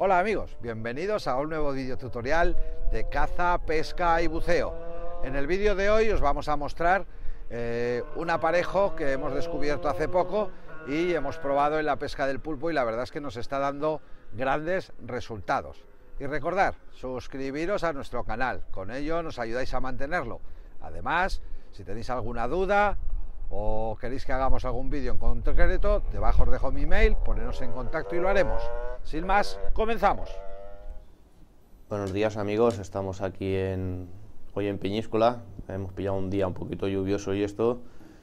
Hola amigos, bienvenidos a un nuevo vídeo tutorial de caza, pesca y buceo. En el vídeo de hoy os vamos a mostrar un aparejo que hemos descubierto hace poco y hemos probado en la pesca del pulpo y la verdad es que nos está dando grandes resultados. Y recordad, suscribiros a nuestro canal, con ello nos ayudáis a mantenerlo. Además, si tenéis alguna duda o queréis que hagamos algún vídeo en concreto, debajo os dejo mi email, poneros en contacto y lo haremos. Sin más, comenzamos. Buenos días amigos, estamos aquí hoy en Peñíscola. Hemos pillado un día un poquito lluvioso y esto.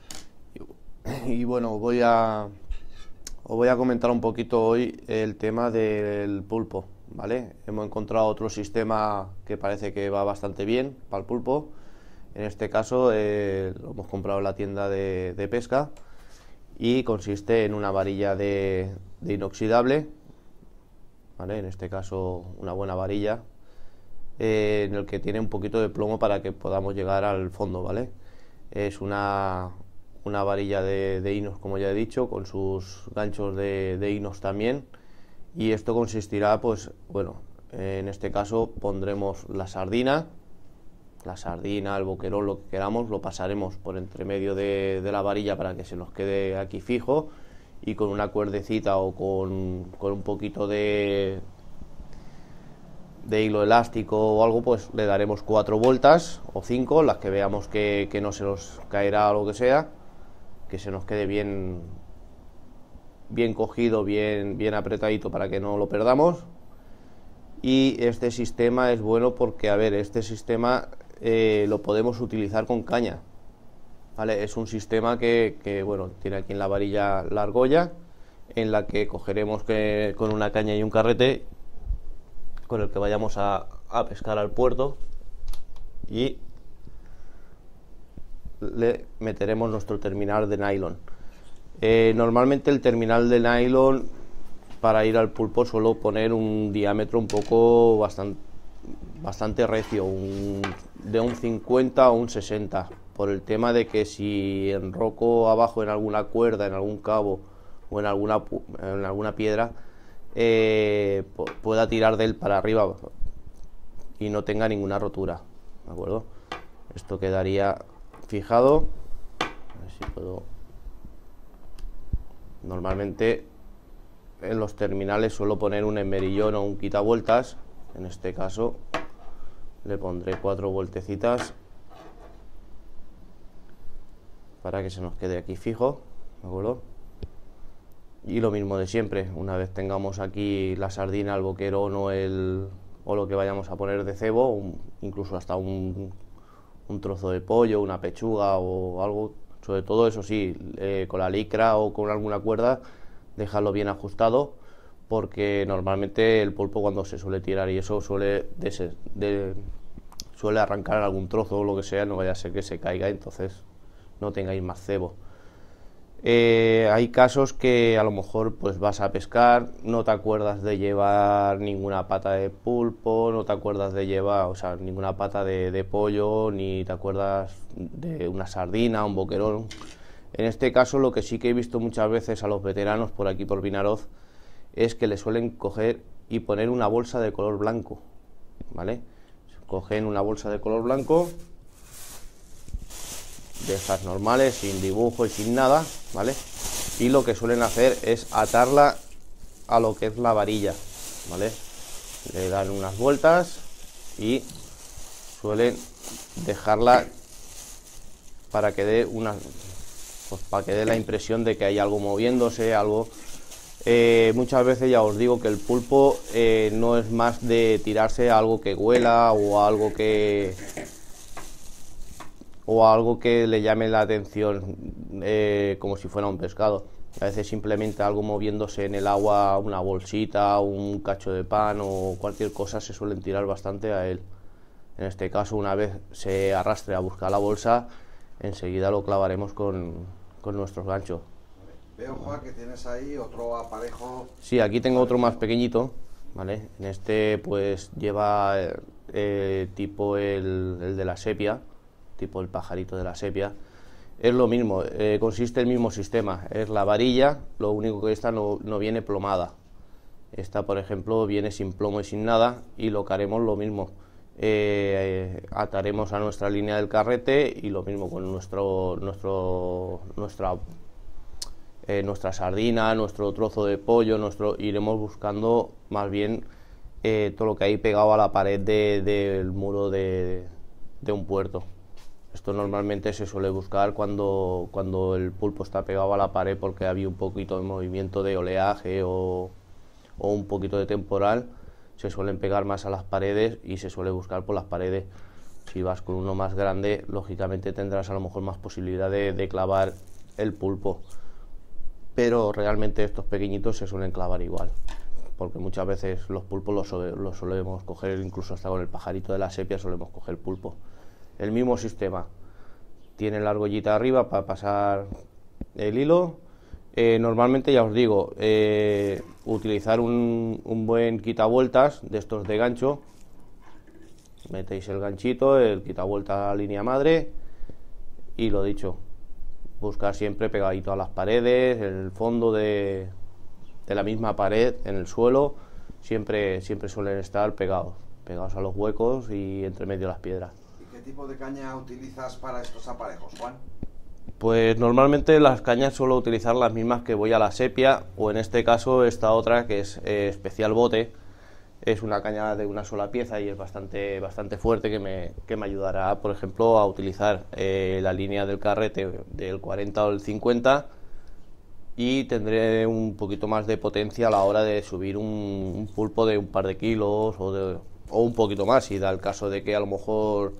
Y bueno, os voy a comentar un poquito hoy el tema del pulpo, ¿vale? Hemos encontrado otro sistema que parece que va bastante bien para el pulpo. En este caso lo hemos comprado en la tienda de pesca y consiste en una varilla de inoxidable, ¿vale? En este caso una buena varilla en el que tiene un poquito de plomo para que podamos llegar al fondo, ¿vale? Es una varilla de inox, como ya he dicho, con sus ganchos de inox también, y esto consistirá, pues bueno, en este caso pondremos la sardina, el boquerón, lo que queramos, lo pasaremos por entre medio de la varilla para que se nos quede aquí fijo, y con una cuerdecita o con un poquito de hilo elástico o algo, pues le daremos 4 vueltas o 5, las que veamos que no se nos caerá o lo que sea, que se nos quede bien cogido, bien apretadito para que no lo perdamos. Y este sistema es bueno porque, a ver, este sistema lo podemos utilizar con caña, ¿vale? Es un sistema que bueno, tiene aquí en la varilla la argolla, en la que cogeremos con una caña y un carrete con el que vayamos a pescar al puerto, y le meteremos nuestro terminal de nylon. Normalmente el terminal de nylon, para ir al pulpo, suelo poner un diámetro un poco bastante recio, de un 50 o un 60, por el tema de que si enroco abajo en alguna cuerda, en algún cabo o en alguna piedra, pueda tirar de él para arriba y no tenga ninguna rotura, ¿de acuerdo? Esto quedaría fijado. A ver si puedo. Normalmente en los terminales suelo poner un esmerillón o un quitavueltas. En este caso le pondré 4 vueltecitas para que se nos quede aquí fijo, ¿de acuerdo? Y lo mismo de siempre, una vez tengamos aquí la sardina, el boquerón o lo que vayamos a poner de cebo, incluso hasta un trozo de pollo, una pechuga o algo, sobre todo eso sí, con la licra o con alguna cuerda, dejarlo bien ajustado, porque normalmente el pulpo, cuando se suele tirar y eso, suele arrancar algún trozo o lo que sea, no vaya a ser que se caiga, entonces no tengáis más cebo. Hay casos que a lo mejor pues vas a pescar, no te acuerdas de llevar ninguna pata de pulpo, no te acuerdas de llevar, o sea, ninguna pata de pollo, ni te acuerdas de una sardina, un boquerón. En este caso, lo que sí que he visto muchas veces a los veteranos por aquí por Vinaroz es que le suelen coger y poner una bolsa de color blanco, ¿vale? Cogen una bolsa de color blanco, de estas normales, sin dibujo y sin nada, ¿vale? Y lo que suelen hacer es atarla a lo que es la varilla, ¿vale? Le dan unas vueltas y suelen dejarla para que dé la impresión de que hay algo moviéndose, algo. Muchas veces ya os digo que el pulpo no es más de tirarse a algo que huela o a algo que le llame la atención, como si fuera un pescado. A veces simplemente algo moviéndose en el agua, una bolsita, un cacho de pan o cualquier cosa, se suelen tirar bastante a él. En este caso, una vez se arrastre a buscar la bolsa, enseguida lo clavaremos con nuestros ganchos. Veo, Juan, que tienes ahí otro aparejo. Sí, aquí tengo otro más pequeñito, ¿vale? En este pues lleva tipo el de la sepia, tipo el pajarito de la sepia. Es lo mismo, consiste el mismo sistema, es la varilla, lo único que esta no viene plomada. Esta, por ejemplo, viene sin plomo y sin nada, y lo que haremos lo mismo. Ataremos a nuestra línea del carrete y lo mismo con nuestra sardina, nuestro trozo de pollo, iremos buscando más bien todo lo que hay pegado a la pared del muro de un puerto. Esto normalmente se suele buscar cuando el pulpo está pegado a la pared porque había un poquito de movimiento de oleaje o un poquito de temporal. Se suelen pegar más a las paredes y se suele buscar por las paredes. Si vas con uno más grande, lógicamente tendrás a lo mejor más posibilidad de clavar el pulpo, pero realmente estos pequeñitos se suelen clavar igual, porque muchas veces los pulpos los solemos coger, incluso hasta con el pajarito de la sepia solemos coger pulpo. El mismo sistema, tiene la argollita arriba para pasar el hilo. Normalmente, ya os digo, utilizar un buen quitavueltas de estos de gancho. Metéis el ganchito, el quitavueltas a la línea madre y lo dicho, buscar siempre pegadito a las paredes, en el fondo de la misma pared, en el suelo, siempre suelen estar pegados a los huecos y entre medio de las piedras. ¿Y qué tipo de caña utilizas para estos aparejos, Juan? Pues normalmente las cañas suelo utilizar las mismas que voy a la sepia, o en este caso esta otra que es especial bote. Es una caña de una sola pieza y es bastante fuerte, que me ayudará, por ejemplo, a utilizar la línea del carrete del 40 o el 50, y tendré un poquito más de potencia a la hora de subir un pulpo de un par de kilos o un poquito más, si da el caso de que a lo mejor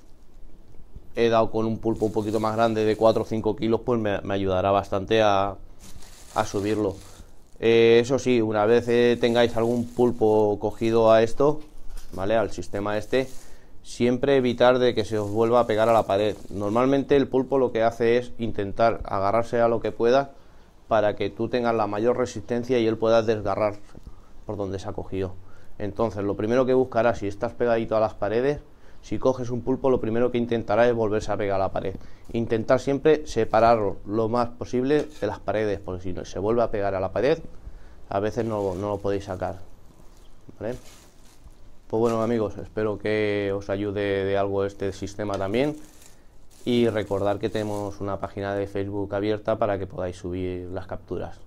he dado con un pulpo un poquito más grande de 4 o 5 kilos, pues me ayudará bastante a subirlo. Eso sí, una vez tengáis algún pulpo cogido a esto, ¿vale?, al sistema este, siempre evitar de que se os vuelva a pegar a la pared. Normalmente el pulpo lo que hace es intentar agarrarse a lo que pueda para que tú tengas la mayor resistencia y él pueda desgarrarse por donde se ha cogido. Entonces, lo primero que buscará, si estás pegadito a las paredes, si coges un pulpo, lo primero que intentará es volverse a pegar a la pared. Intentar siempre separarlo lo más posible de las paredes, porque si no se vuelve a pegar a la pared, a veces no lo podéis sacar, ¿vale? Pues bueno, amigos, espero que os ayude de algo este sistema también, y recordar que tenemos una página de Facebook abierta para que podáis subir las capturas.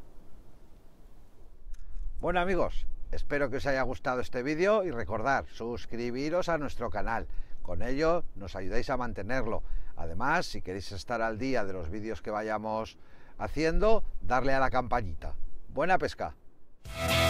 Bueno, amigos, espero que os haya gustado este vídeo y recordad, suscribiros a nuestro canal. Con ello nos ayudáis a mantenerlo. Además, si queréis estar al día de los vídeos que vayamos haciendo, darle a la campanita. ¡Buena pesca!